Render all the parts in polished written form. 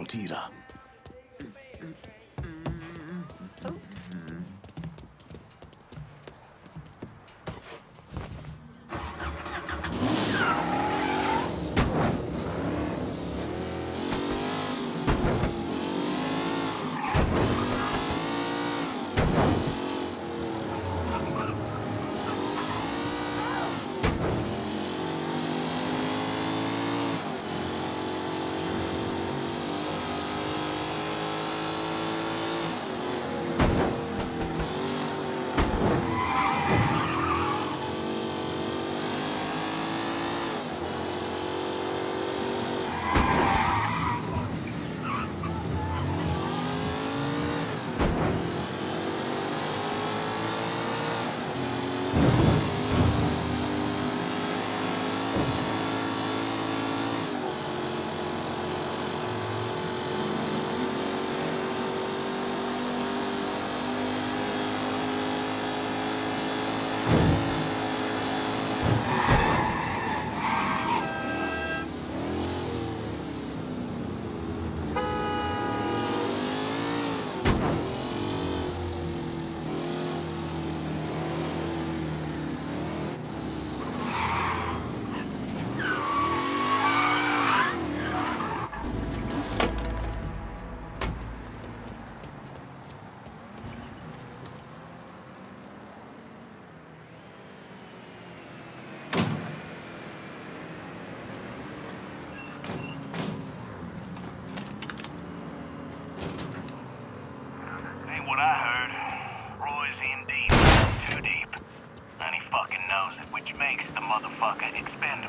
Tira. Oops. What I heard, Roy's in deep, too deep. And he fucking knows it, which makes the motherfucker expendable.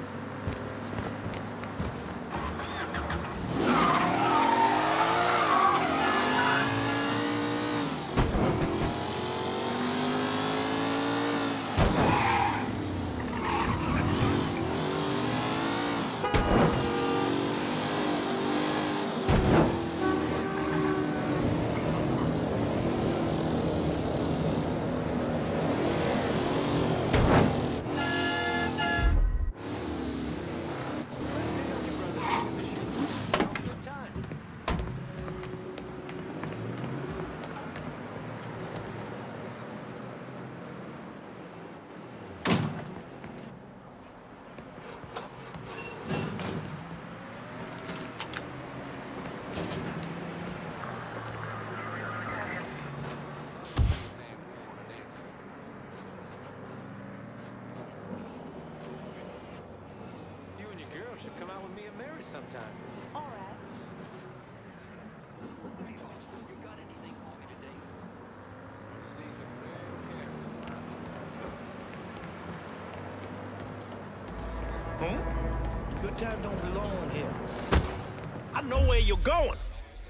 Should come out with me and Mary sometime. All right. You got anything for me today? Good time don't belong here. I know where you're going.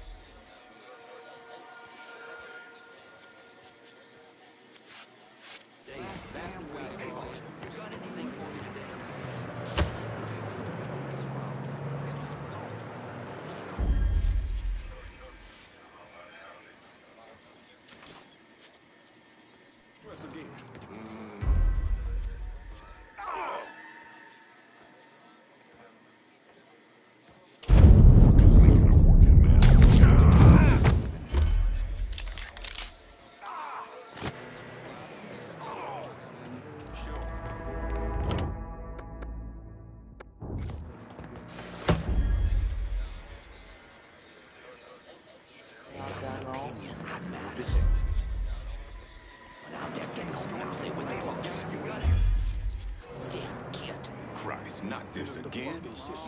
Christ, not this again.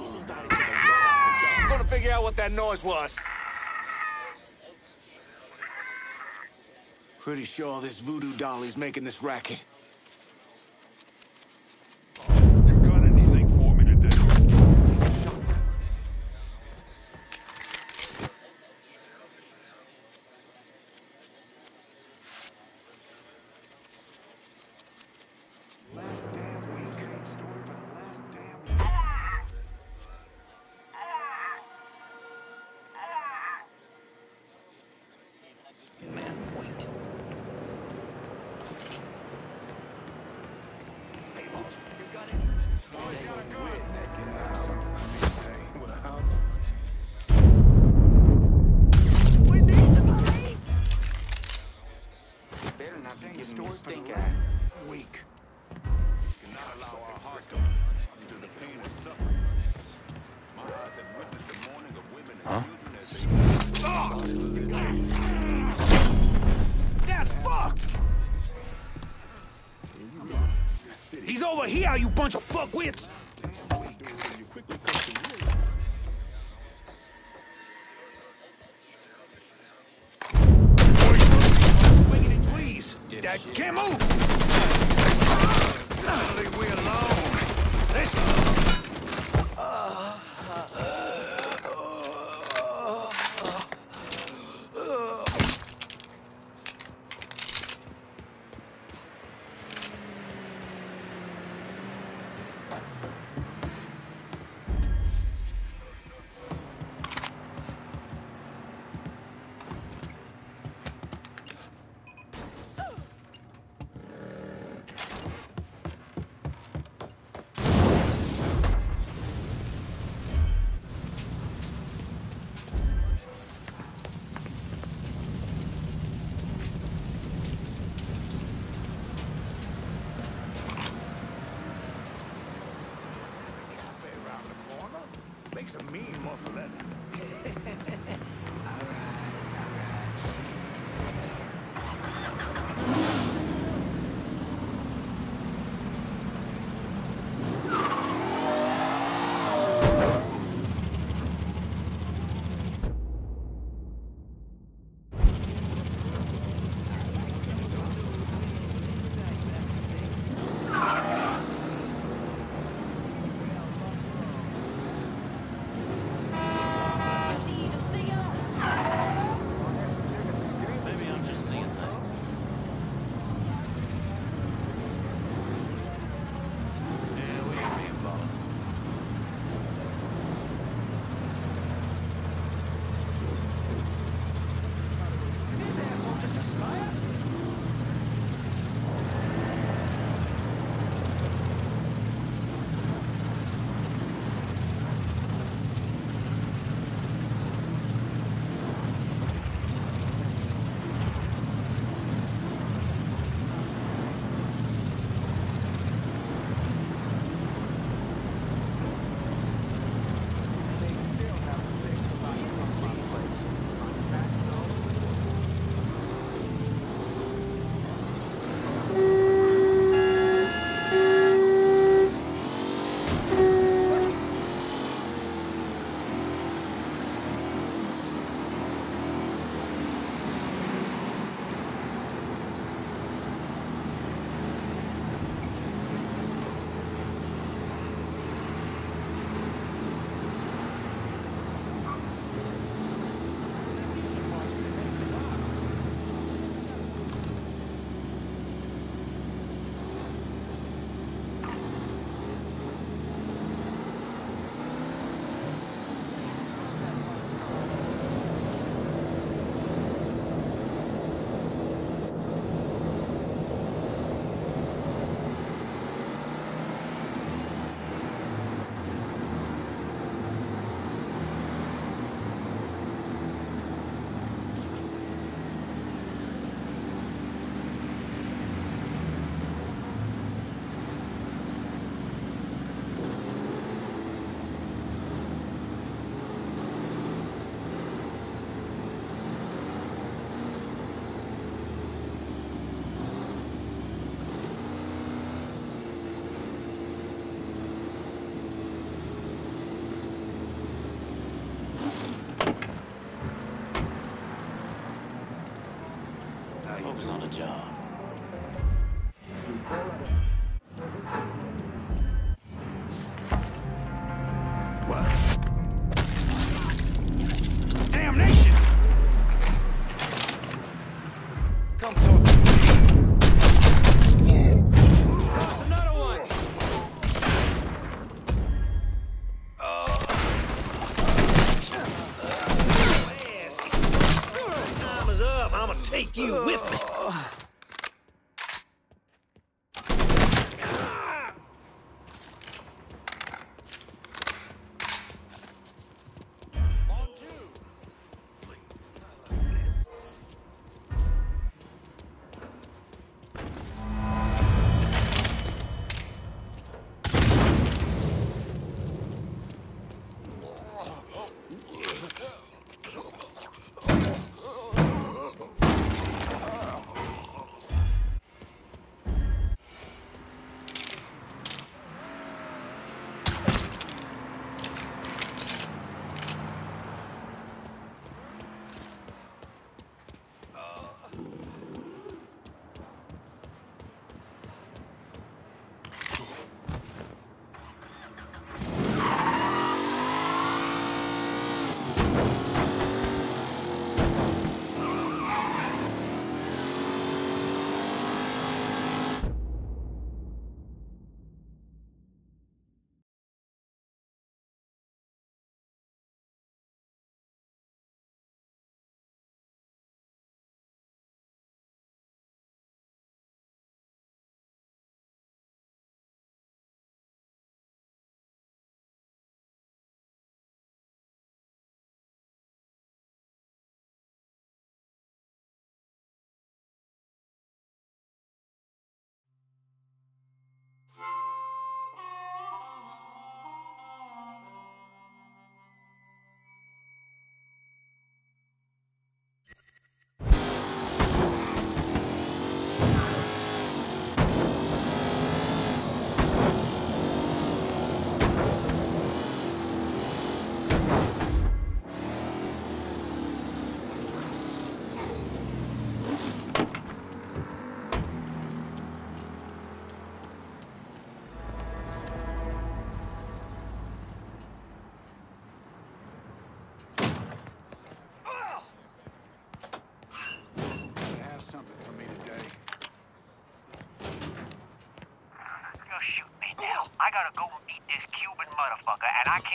I'm gonna figure out what that noise was. Pretty sure this voodoo dolly's making this racket. You got anything for me today? Last damn week. Same story for the last damn week. Man, wait. Huh? That's fucked! He's over here, you bunch of fuckwits! Swinging in trees! Dad, can't move! Leave me alone! Listen! Makes a mean muffaletta. Focus on the job. What? Damnation! Come close. That's another one! Time is up. I'ma take you with me.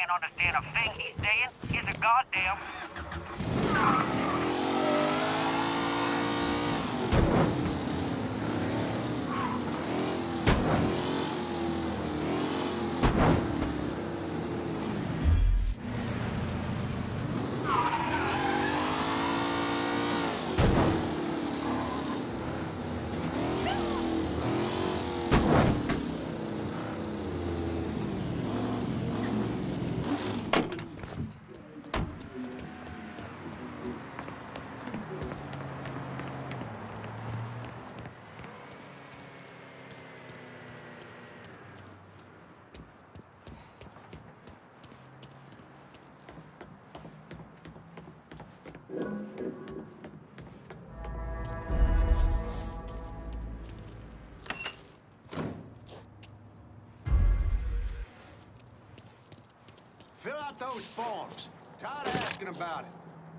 can't understand a thing he's saying? He's a goddamn... Fill out those forms. Tired of asking about it.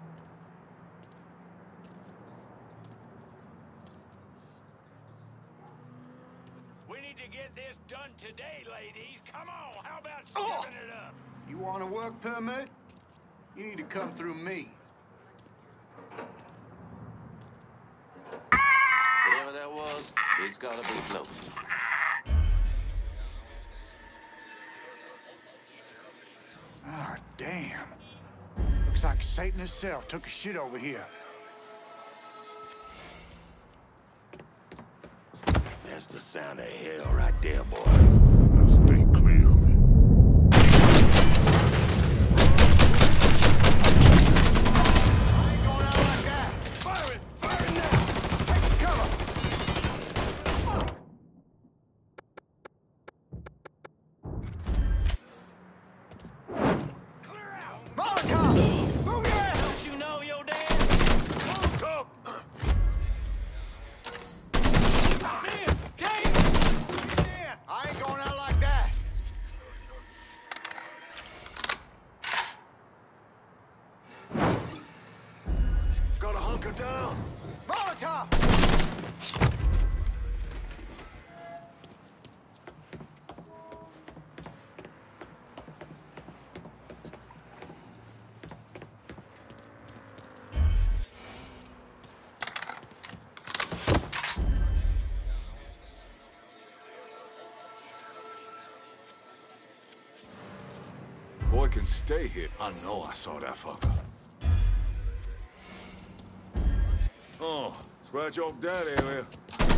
We need to get this done today, ladies. Come on, how about stepping it up? You want a work permit? You need to come through me. Whatever that was, it's gotta be close. Ah, damn. Looks like Satan himself took a shit over here. That's the sound of hell right there, boy. Now stay clear of it. I ain't going out like that. Fire it! Fire it now! Take cover. Clear out! Molotov! Move your ass! Don't you know your dad? Move up! See him! Dave! Get in. I ain't going out like that. Gotta hunker down. Molotov! Boy can stay here. I know I saw that fucker. Oh, scratch off that area.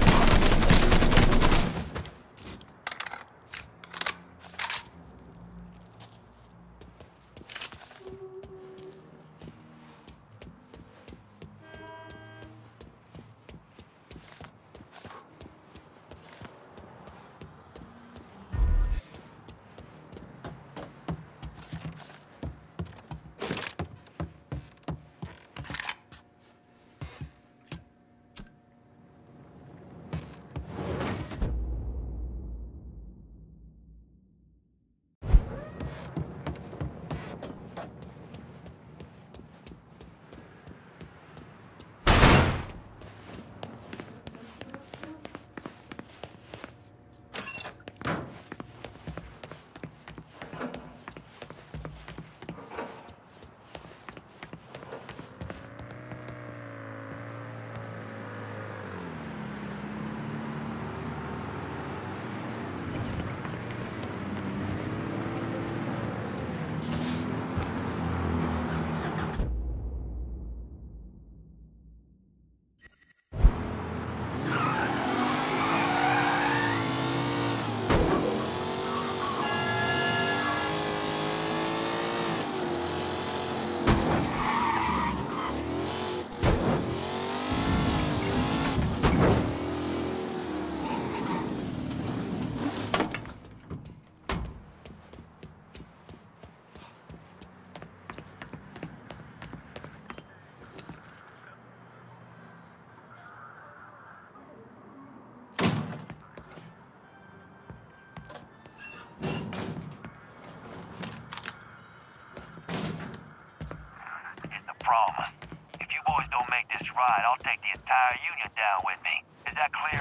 Problem. If you boys don't make this right, I'll take the entire union down with me. Is that clear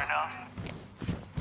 enough?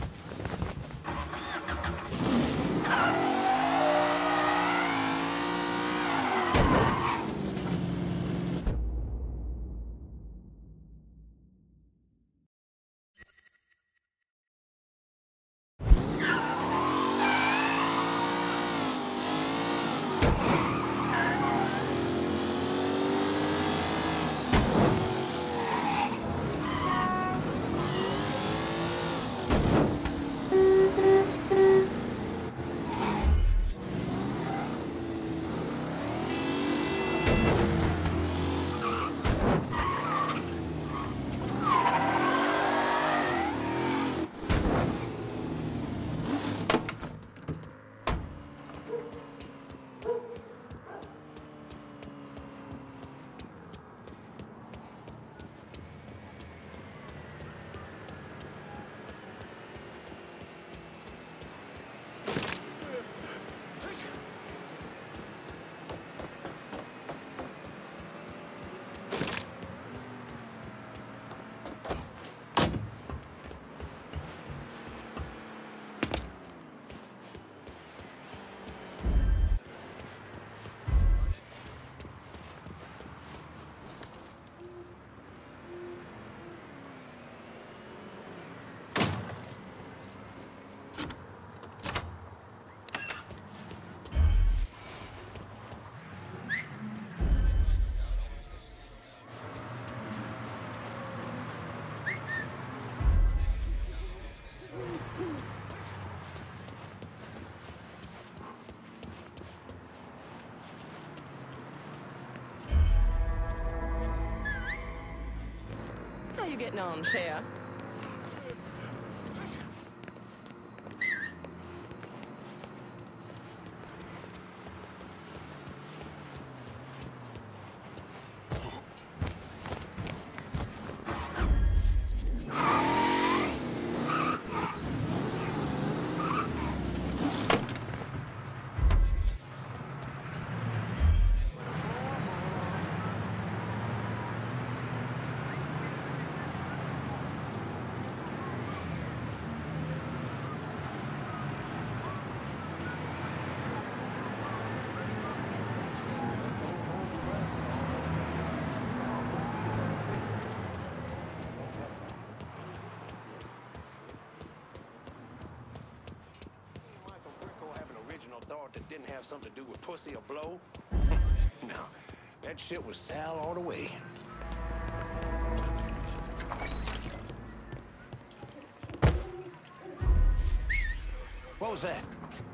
you getting on, Cher? Thought that didn't have something to do with pussy or blow? No, that shit was Sal all the way. What was that?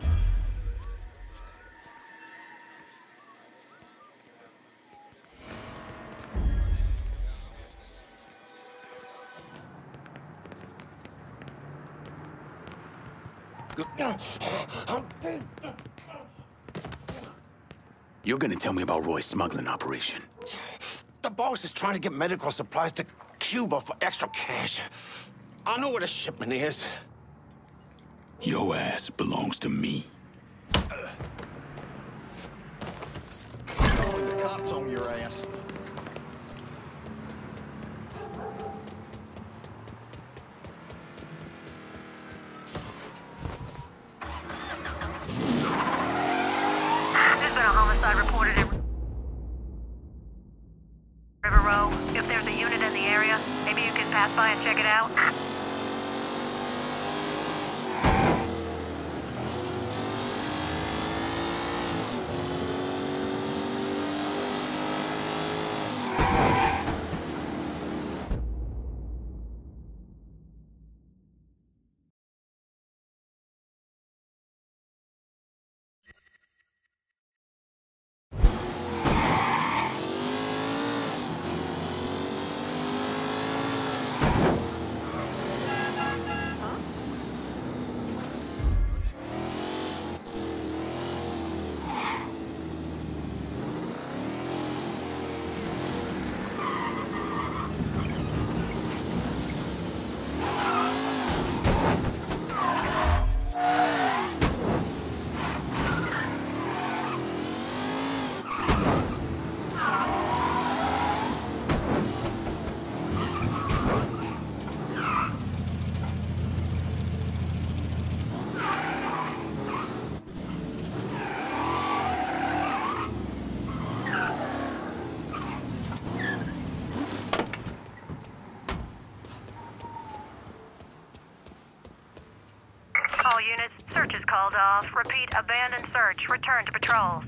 You're gonna tell me about Roy's smuggling operation. The boss is trying to get medical supplies to Cuba for extra cash. I know where the shipment is. Your ass belongs to me. The cops on your ass. There's been a homicide reported in River Row. If there's a unit in the area, maybe you can pass by and check it out. All units, search is called off. Repeat, abandon search. Return to patrols.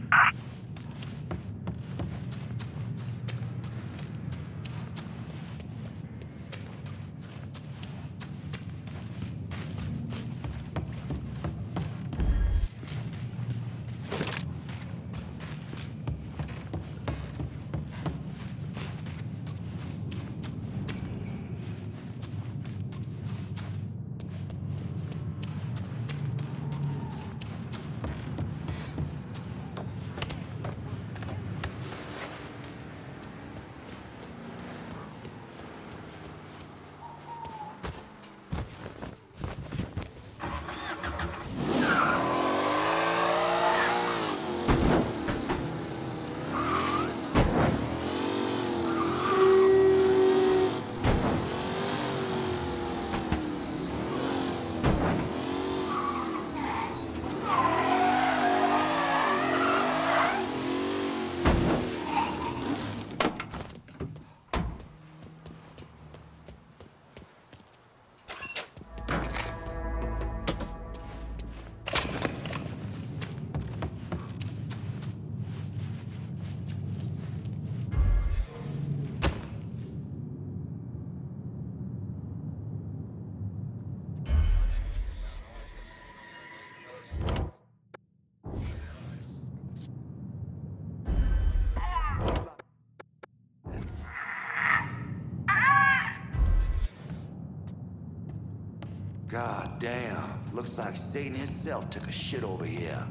God damn. Looks like Satan himself took a shit over here.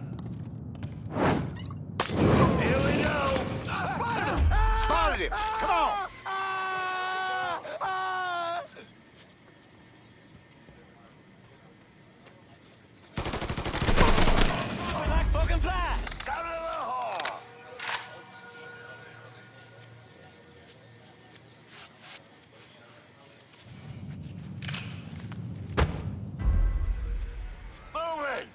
Here we go! Spotted him! Spotted him! Come on! We're like fucking flies. Out of the hall! Moving!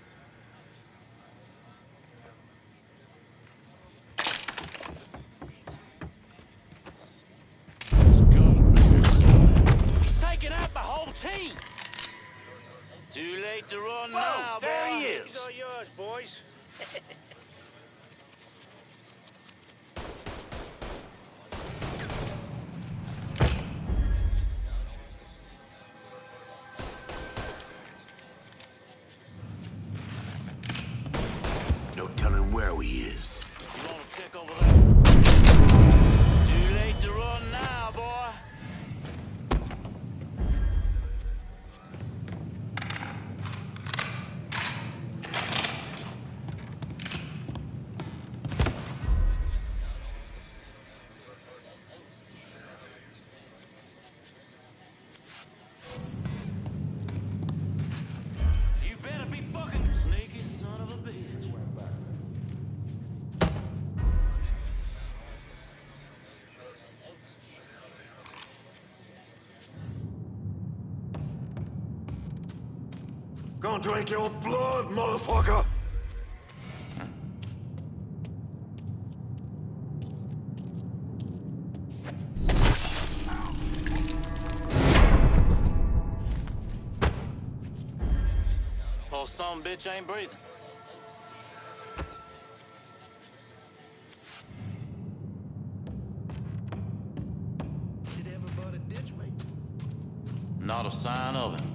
He's taking out the whole team. Too late to run now, boy. There he is! These are yours, boys. No telling where he is. You wanna check over there? Too late to run now, boy. You better be fucking sneaky son of a bitch. Gonna drink your blood, motherfucker! Poor some bitch ain't breathing. Did everybody ditch me? Not a sign of it.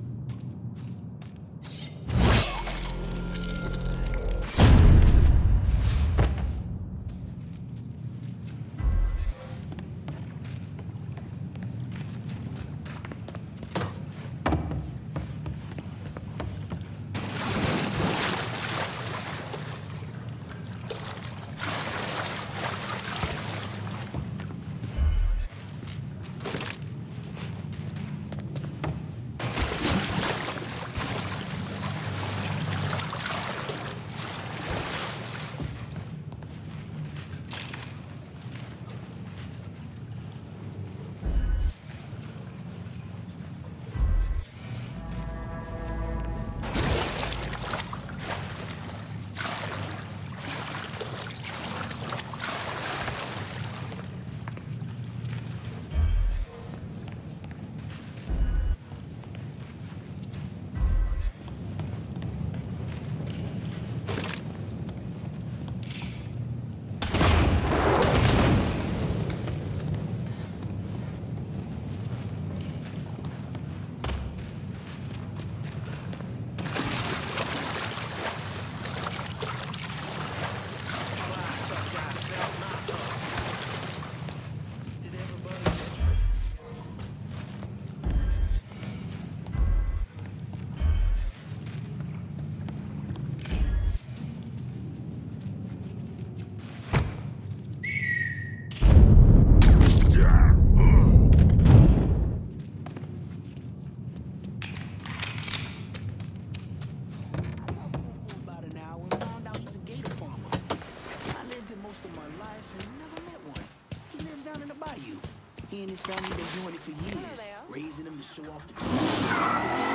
He and his family been doing it for years, Hello. raising them to show off the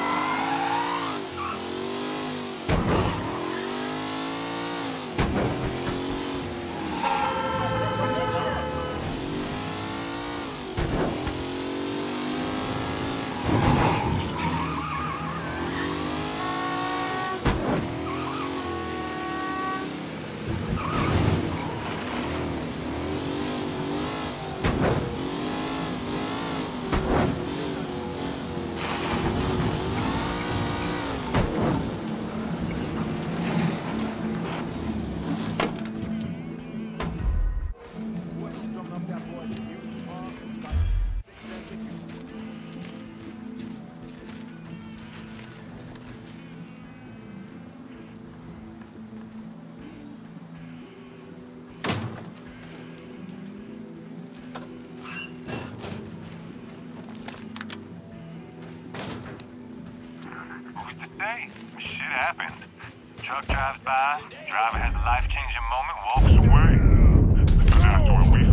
hey, shit happens. Truck drives by, driver has a life-changing moment, walks away. That's where we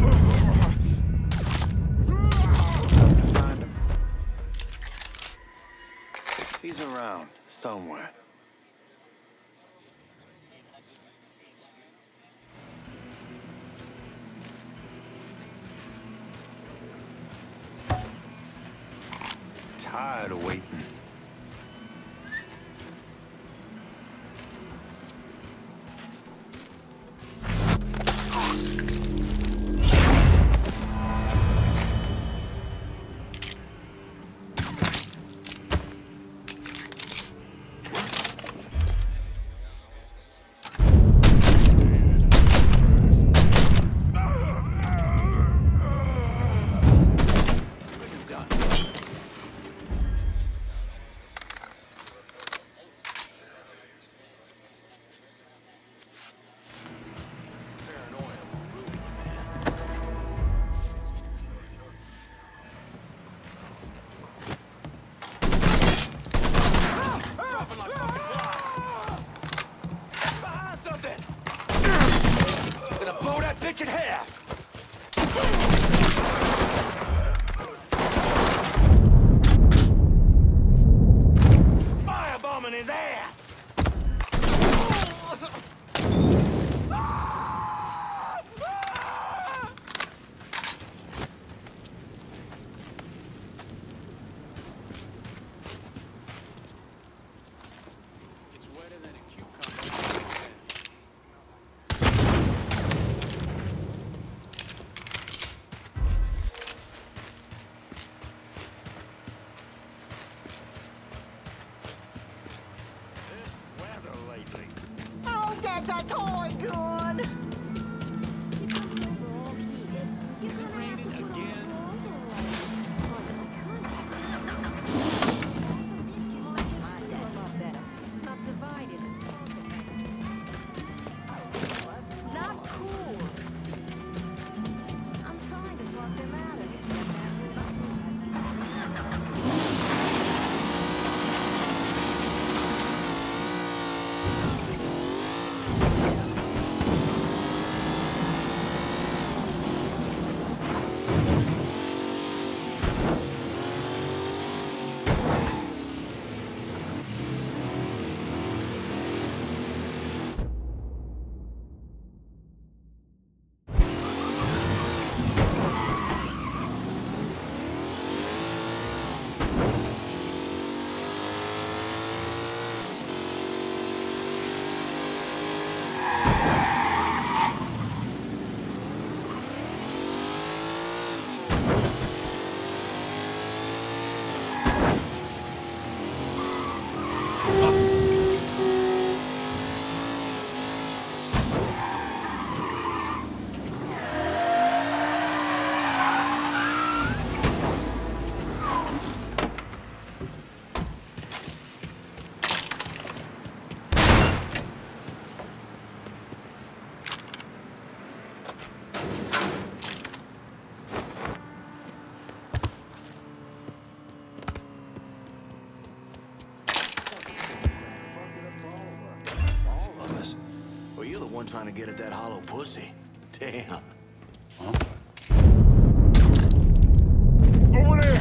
Find him. He's around somewhere. Tired of waiting. Bitch in half! Firebombing his ass! It's wetter than a cucumber. Oh, that's a toy gun! Is it raining again? Not divided. Not cool. I'm trying to talk them out of it. Well, you're the one trying to get at that hollow pussy. Damn. Over there!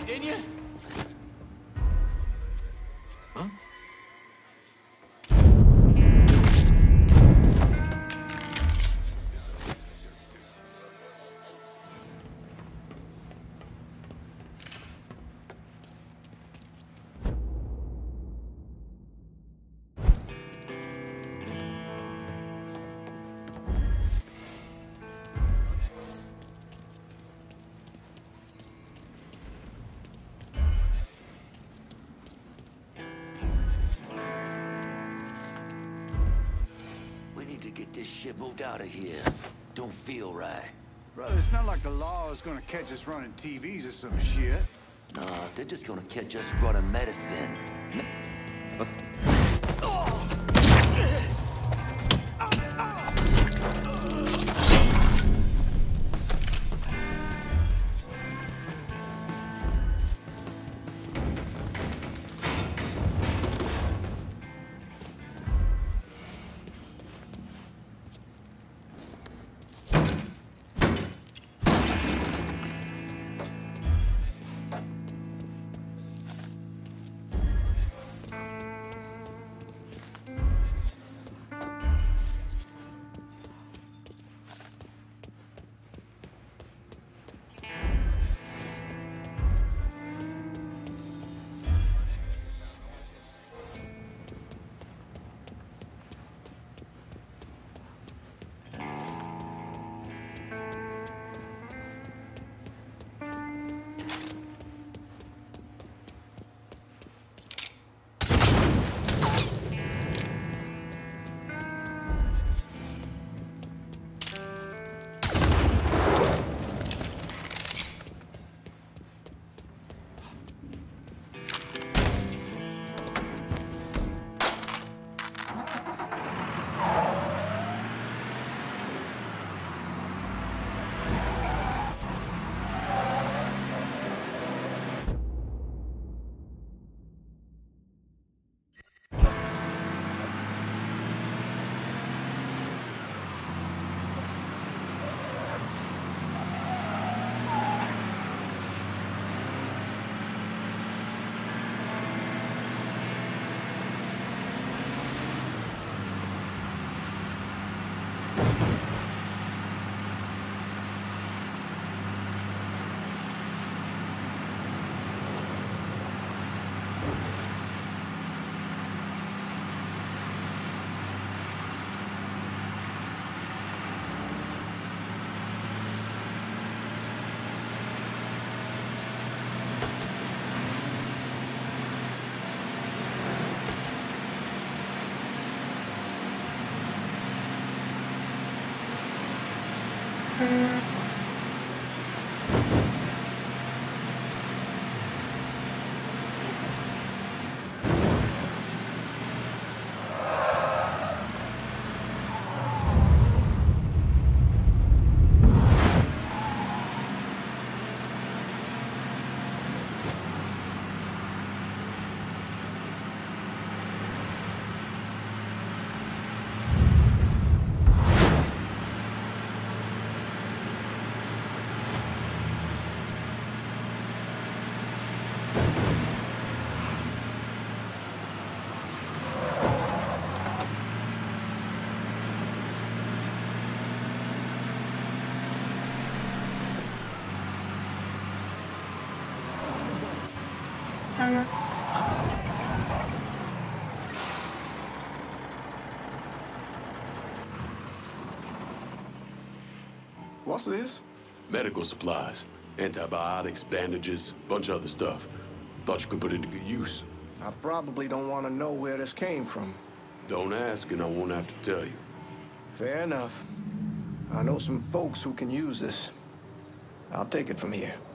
didn't you? Huh? To get this shit moved out of here. Don't feel right. Brother, it's not like the law is gonna catch us running TVs or some shit. Nah, they're just gonna catch us running medicine. What's this? Medical supplies. Antibiotics, bandages, bunch of other stuff. Thought you could put it to good use. I probably don't want to know where this came from. Don't ask and I won't have to tell you. Fair enough. I know some folks who can use this. I'll take it from here.